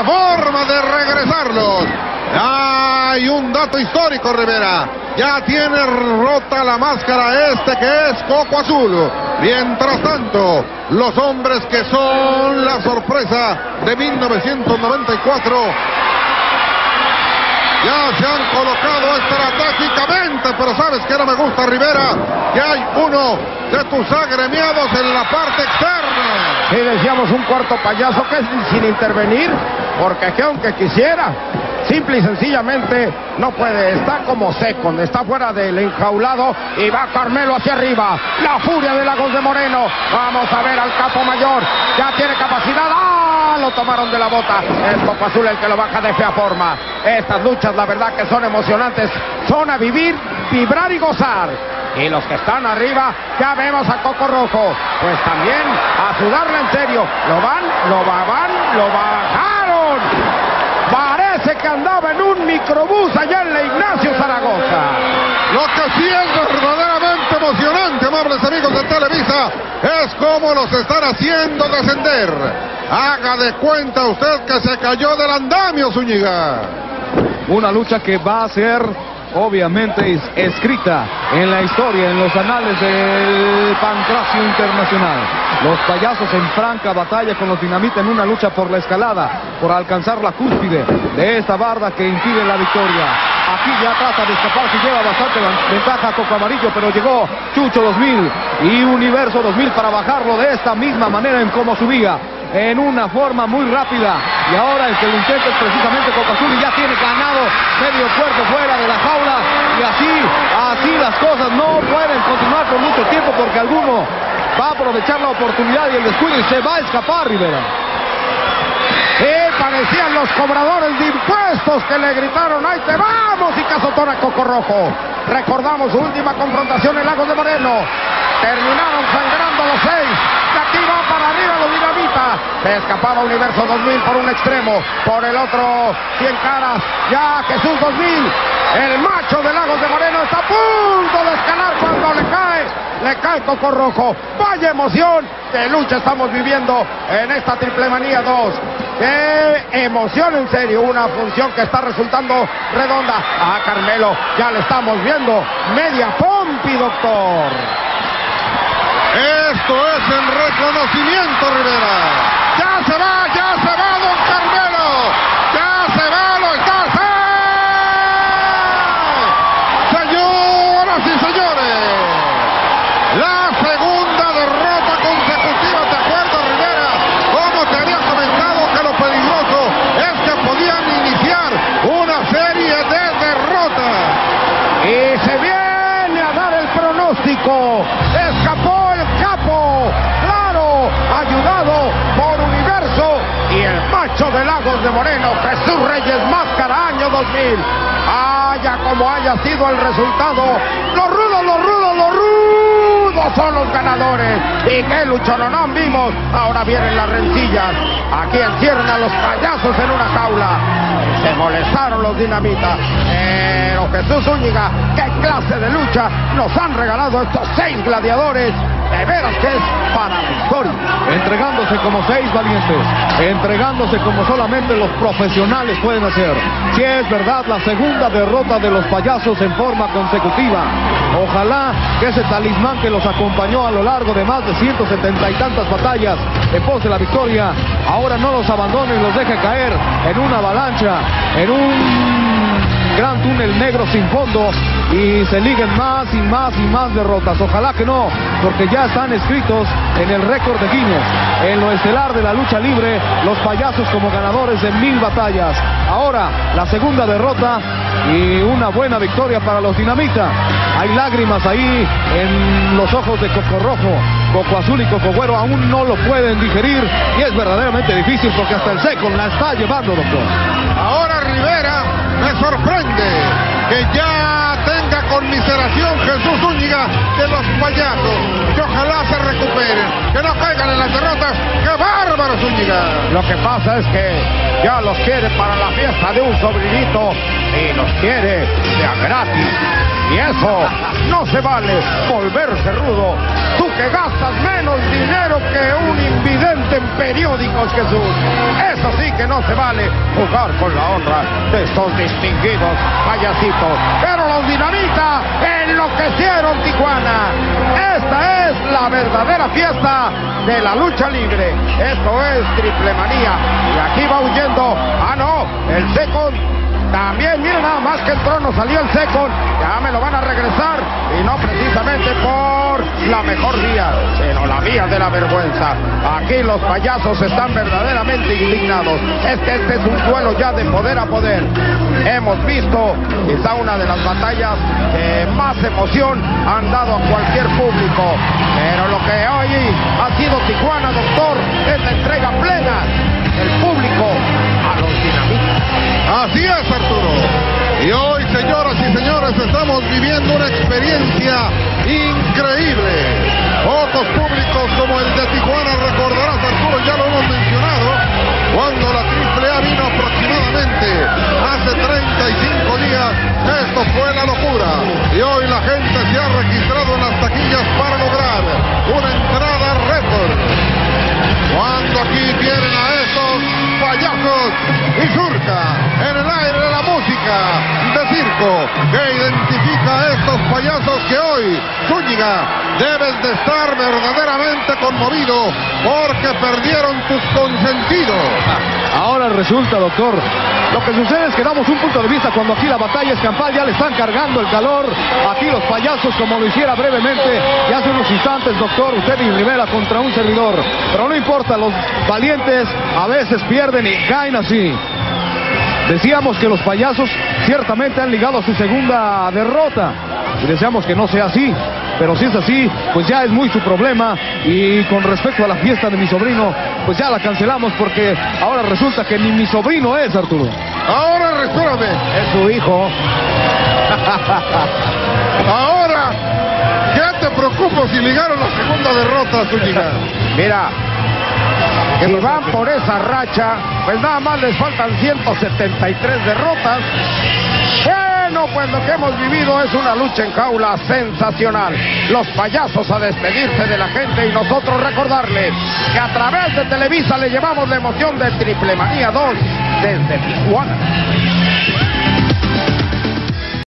la forma de regresarlos. Hay un dato histórico, Rivera. Ya tiene rota la máscara que es Coco Azul. Mientras tanto, los hombres que son la sorpresa de 1994 ya se han colocado estratégicamente, pero ¿sabes qué no me gusta, Rivera? Que hay uno de tus agremiados en la parte externa. Sí, decíamos un cuarto payaso que es sin intervenir, porque que aunque quisiera, simple y sencillamente no puede, está como seco, está fuera del enjaulado y va Carmelo hacia arriba, la furia de Lagos de Moreno. Vamos a ver al capo mayor, ya tiene capacidad. ¡Ah! Lo tomaron de la bota, es Coco Azul el que lo baja de fea forma. Estas luchas la verdad que son emocionantes, son a vivir, vibrar y gozar. Y los que están arriba, ya vemos a Coco Rojo, pues también a sudarla en serio. Lo bajaron. Parece que andaba en un microbús allá en la Ignacio Zaragoza. Lo que sí es verdaderamente emocionante, amables amigos de Televisa, es cómo los están haciendo descender. Haga de cuenta usted que se cayó del andamio, Zúñiga. Una lucha que va a ser obviamente escrita en la historia, en los anales del Pancracio Internacional. Los payasos en franca batalla con los Dinamita en una lucha por la escalada, por alcanzar la cúspide de esta barda que impide la victoria. Aquí ya trata de escapar, que lleva bastante ventaja a Coco Amarillo, pero llegó Chucho 2000 y Universo 2000 para bajarlo de esta misma manera en cómo subía, en una forma muy rápida. Y ahora el que lo intenta es precisamente Coco Azul y ya tiene ganado medio cuerpo fuera de la jaula. Y así las cosas no pueden continuar por mucho tiempo, porque alguno va a aprovechar la oportunidad y el descuido y se va a escapar, Rivera. Parecían los cobradores de impuestos que le gritaron: ¡ahí te vamos! Y cazotón a Coco Rojo. Recordamos su última confrontación en Lagos de Moreno. Terminaron sangrando los 6. De aquí va para arriba los Dinamita. Se escapaba Universo 2000 por un extremo. Por el otro, 100 caras. Ya Jesús 2000. El macho de Lagos de Moreno está a punto de escalar cuando le cae Coco Rojo. Vaya emoción de lucha estamos viviendo en esta Triple Manía 2. ¡Qué emoción, en serio! Una función que está resultando redonda. A Carmelo ya le estamos viendo media pompi, doctor. Esto es el reconocimiento, Rivera. Ya se va don Carmelo. Ya se va, lo está. Señoras y señores, la segunda derrota consecutiva. ¿Te acuerdas, Rivera? Como te había comentado que lo peligroso es que podían iniciar una serie de derrotas. Y se viene a dar el pronóstico. Escapó el capo, claro, ayudado por Universo y el macho de Lagos de Moreno, Jesús Reyes Máscara, año 2000. Haya como haya sido el resultado, los rudos son los ganadores. Y qué luchononón vimos. Ahora vienen las rencillas. Aquí encierran a los payasos en una jaula. Se molestaron los Dinamita. Pero Jesús Zúñiga, qué clase de lucha nos han regalado estos 6 gladiadores. De veras que es para la historia. Entregándose como 6 valientes, entregándose como solamente los profesionales pueden hacer. Si es verdad, la segunda derrota de los payasos en forma consecutiva. Ojalá que ese talismán que los acompañó a lo largo de más de 170 y tantas batallas en pos de la victoria, ahora no los abandone y los deje caer en una avalancha, en un gran túnel negro sin fondo, y se liguen más y más derrotas. Ojalá que no, porque ya están escritos en el récord de Guinness, en lo estelar de la lucha libre, los payasos como ganadores de 1000 batallas. Ahora la segunda derrota y una buena victoria para los Dinamita. Hay lágrimas ahí en los ojos de Coco Rojo. Coco Azul y Coco Güero aún no lo pueden digerir y es verdaderamente difícil, porque hasta el seco la está llevando, doctor. Ahora, Rivera, me sorprende que ya tenga conmiseración Jesús Zúñiga de los payasos, que ojalá se recuperen, que no caigan en las derrotas. ¡Qué bárbaro, Zúñiga! Lo que pasa es que ya los quiere para la fiesta de un sobrinito y los quiere de a gratis. Y eso no se vale, volverse rudo. Tú que que gastas menos dinero que un invidente en periódicos, Jesús. Eso sí que no se vale, jugar con la honra de estos distinguidos payasitos. Pero los Dinamita enloquecieron Tijuana. Esta es la verdadera fiesta de la lucha libre. Esto es Triple Manía. Y aquí va huyendo. Ah, no, el Second. También, miren nada más que entró, no salió el Second. Ya me lo van a regresar. Y no precisamente por la mejor vía, sino la vía de la vergüenza. Aquí los payasos están verdaderamente indignados. Es que este es un duelo ya de poder a poder. Hemos visto quizá una de las batallas que más emoción han dado a cualquier público. Pero lo que hoy ha sido Tijuana, doctor, es la entrega plena del público a los Dinamita. Así es, Arturo. Y hoy, señoras y señores, estamos viviendo una experiencia increíble. Pocos públicos como el de Tijuana, recordarás, Arturo, ya lo hemos mencionado, cuando la AAA vino aproximadamente hace 35 días. Esto fue la locura. Y hoy la gente se ha registrado en las taquillas para lograr una entrada récord. Cuando aquí tienen a estos payasos y surca en el aire la música de circo que identifica a estos payasos que hoy, Zúñiga, debes de estar verdaderamente conmovido porque perdieron tus consentidos. Ahora resulta, doctor, lo que sucede es que damos un punto de vista cuando aquí la batalla es campal, ya le están cargando el calor. Aquí los payasos, como lo hiciera brevemente y hace unos instantes, doctor, usted y Rivera contra un servidor. Pero no importa, los valientes a veces pierden y caen así. Decíamos que los payasos ciertamente han ligado a su segunda derrota y deseamos que no sea así, pero si es así, pues ya es muy su problema. Y con respecto a la fiesta de mi sobrino, pues ya la cancelamos porque ahora resulta que ni mi sobrino es, Arturo. Ahora respírame. Es su hijo. Ahora, ¿qué te preocupo si ligaron la segunda derrota, Zúñiga? Mira, si van por esa racha, pues nada más les faltan 173 derrotas. Bueno, pues lo que hemos vivido es una lucha en jaula sensacional. Los payasos a despedirse de la gente y nosotros recordarles que a través de Televisa le llevamos la emoción de Triple Manía 2 desde Tijuana.